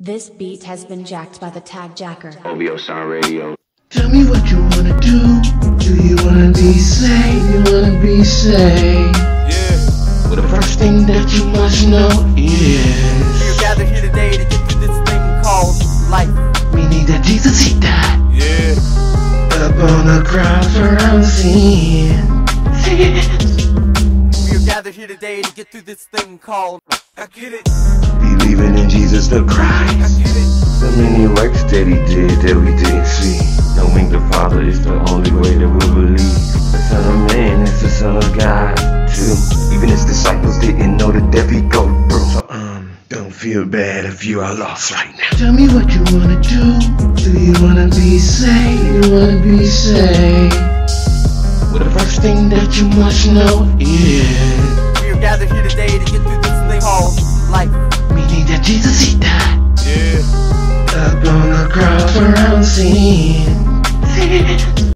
This beat has been jacked by the tag jacker. OVO Sound Radio. Tell me what you wanna do. Do you wanna be saved? You wanna be saved? Yeah. Well, the first thing that you must know is We're gathered here today to get through this thing called life. meaning that Jesus, he died Yeah. up on the cross for our sin. We're gathered here today to get through this thing called I get it. Believing in Jesus the I Christ. get it. The many works that he did that we didn't see. Knowing the Father is the only way that we'll believe. The Son of Man is the Son of God too. Even his disciples didn't know the death he go through. So don't feel bad if you are lost right now. Tell me what you wanna do. Do you wanna be saved? You wanna be saved? Well, the first thing that you must know is We're gathered here today to get through this thing called life. meaning that Jesus, he died Yeah. up on the cross for our sin.